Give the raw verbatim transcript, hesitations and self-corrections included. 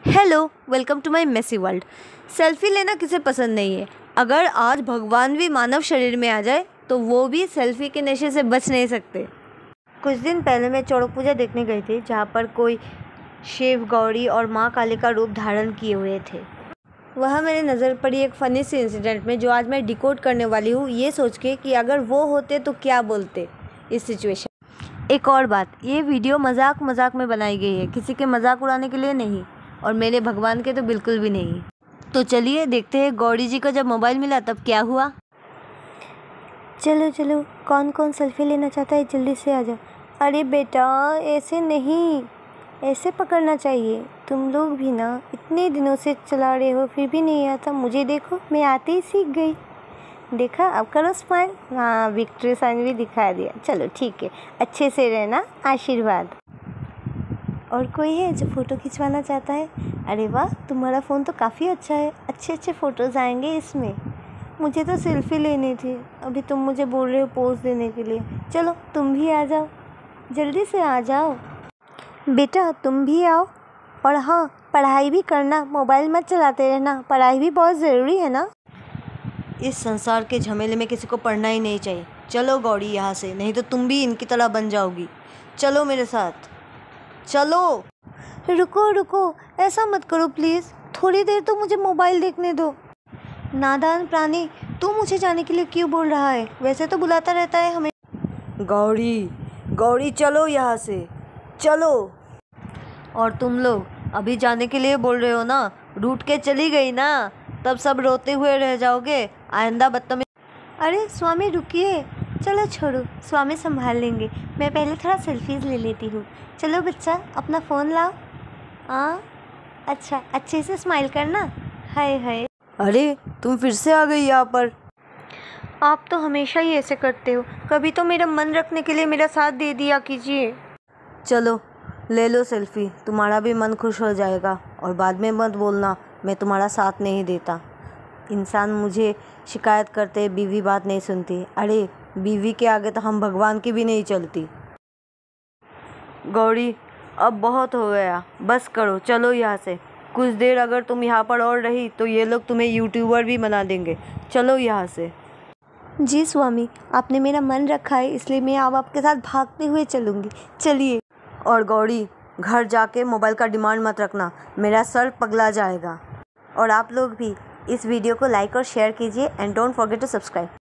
Hello, welcome to my messy world. Selfie लेना किसे पसंद नहीं है। अगर आज भगवान भी मानव शरीर में आ जाए तो वो भी सेल्फी के नशे से बच नहीं सकते। कुछ दिन पहले मैं चौड़क पूजा देखने गई थी, जहाँ पर कोई शिव, गौरी और माँ काली का रूप धारण किए हुए थे। वहाँ मेरी नज़र पड़ी एक फ़नी सी इंसिडेंट में, जो आज मैं डिकोड करने वाली हूँ, ये सोच के कि अगर वो होते तो क्या बोलते इस सिचुएशन। एक और बात, ये वीडियो मजाक मजाक में बनाई गई है, किसी के मजाक उड़ाने के लिए नहीं, और मेरे भगवान के तो बिल्कुल भी नहीं। तो चलिए देखते हैं गौरी जी को जब मोबाइल मिला तब क्या हुआ। चलो चलो, कौन कौन सेल्फी लेना चाहता है जल्दी से आ जाओ। अरे बेटा, ऐसे नहीं, ऐसे पकड़ना चाहिए। तुम लोग भी ना इतने दिनों से चला रहे हो फिर भी नहीं आता। मुझे देखो, मैं आते ही सीख गई। देखा, अब करो स्माइल। हाँ, विक्ट्री साइन भी दिखा दिया। चलो ठीक है, अच्छे से रहना, आशीर्वाद। और कोई है जो फ़ोटो खिंचवाना चाहता है? अरे वाह, तुम्हारा फ़ोन तो काफ़ी अच्छा है, अच्छे अच्छे फ़ोटोज़ आएंगे इसमें। मुझे तो सेल्फ़ी लेनी थी, अभी तुम मुझे बोल रहे हो पोज देने के लिए। चलो तुम भी आ जाओ, जल्दी से आ जाओ। बेटा तुम भी आओ, और हाँ, पढ़ाई भी करना, मोबाइल मत चलाते रहना, पढ़ाई भी बहुत ज़रूरी है ना। इस संसार के झमेले में किसी को पढ़ना ही नहीं चाहिए। चलो गौरी यहाँ से, नहीं तो तुम भी इनकी तरह बन जाओगी। चलो मेरे साथ, चलो। रुको रुको, ऐसा मत करो प्लीज़, थोड़ी देर तो मुझे मोबाइल देखने दो। नादान प्राणी, तू मुझे जाने के लिए क्यों बोल रहा है? वैसे तो बुलाता रहता है हमें। गौरी, गौरी चलो यहाँ से, चलो। और तुम लोग अभी जाने के लिए बोल रहे हो ना? रूठ के चली गई ना, तब सब रोते हुए रह जाओगे। आइंदा बदतमीज। अरे स्वामी रुकिए, चलो छोड़ो, स्वामी संभाल लेंगे। मैं पहले थोड़ा सेल्फीज ले लेती हूँ। चलो बच्चा, अपना फ़ोन लाओ। हाँ अच्छा, अच्छे से स्माइल करना। हाय हाय। अरे तुम फिर से आ गई यहाँ पर। आप तो हमेशा ही ऐसे करते हो, कभी तो मेरा मन रखने के लिए मेरा साथ दे दिया कीजिए। चलो ले लो सेल्फी, तुम्हारा भी मन खुश हो जाएगा। और बाद में मत बोलना मैं तुम्हारा साथ नहीं देता। इंसान मुझे शिकायत करते, बीवी बात नहीं सुनती। अरे बीवी के आगे तो हम भगवान की भी नहीं चलती। गौरी अब बहुत हो गया, बस करो, चलो यहाँ से। कुछ देर अगर तुम यहाँ पर और रही तो ये लोग तुम्हें यूट्यूबर भी बना देंगे। चलो यहाँ से। जी स्वामी, आपने मेरा मन रखा है, इसलिए मैं अब आपके साथ भागते हुए चलूँगी। चलिए। और गौरी, घर जाके मोबाइल का डिमांड मत रखना, मेरा सर पगला जाएगा। और आप लोग भी इस वीडियो को लाइक और शेयर कीजिए, and don't forget to subscribe.